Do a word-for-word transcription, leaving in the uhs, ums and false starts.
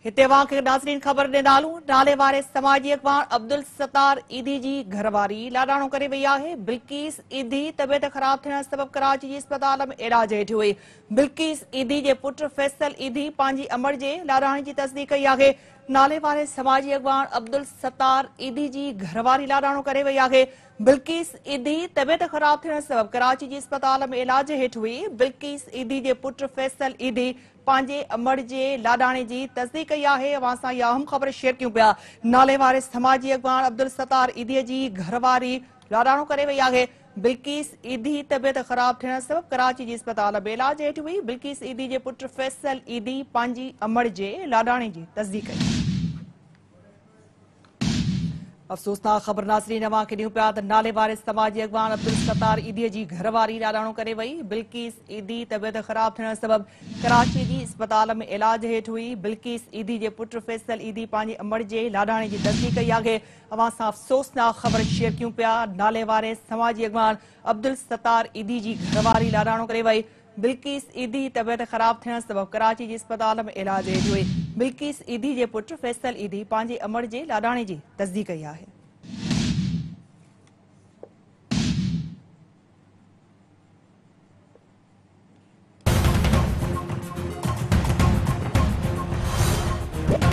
हिते वाक़े नाज़रीन ख़बर ॾे नालू नाले वारे समाजी अख़बार अब्दुल सत्तार ईदी जी घरवारी लाडाणो करे वई आहे। बिल्किस ईदी तबियत ख़राब थियण सबबि कराची जी अस्पताल में इलाज हेठि हुई। बिल्किस ईदी जे पुट फैसल ईदी पंहिंजी अमर जे लाडाणे जी तस्दीक कई आहे। नाले वारे समाजी अख़बार अब्दुल सत्तार ईदी जी घरवारी लाडाणो करे वई आहे। बिल्किस ईदी तबियत ख़राब थियण सबबि कराची जी अस्पताल में इलाज हेठि हुई। बिल्किस ईदी जे पुट फैसल ईदी पंहिंजे अमर जे लाडाणे जी तस्दीक कई आहे। अवां सां इहा अहम ख़बर शेयर कयूं पिया। नाले वारे समाजी अख़बार अब्दुल सत्तार ईदीअ जी घरवारी लाडाणो करे वई आहे। बिल्किस ईदी तबियत ख़राब थियण सबबि कराची जी अस्पताल में इलाज हेठि हुई। बिल्किस ईदी जे पुट फैसल ईदी पंहिंजी अमर जे लाडाणे जी तस्दीक कई। अफ़सोसनाक ख़बर नाज़रीन अवां खे ॾियूं पिया त नाले वारे समाजी अख़बार अब्दुल सत्तार ईदीअ जी घरवारी लाडाणो करे वई। बिल्किस ईदी तबियत ख़राब थियण सबबि कराची जी अस्पताल में इलाज हेठि हुई। बिल्किस ईदी जे पुट फैसल ईदी पंहिंजी अमर जे लाडाणे जी तस्दीक कई आहे। अवां सां अफ़सोसनाक ख़बर शेयर कयूं पिया। नाले वारे समाजी अख़बार अब्दुल सत्तार ईदी जी घरवारी लाडाणो करे वई। बिल्किस ईदी तबियत ख़राब थियण सबबि कराची जी अस्पताल में इलाज हेठि हुई। बिल्किस ईदी जे पुट फैसल ईदी पंहिंजे अमर जे लाडाणे जी तस्दीक कई आहे।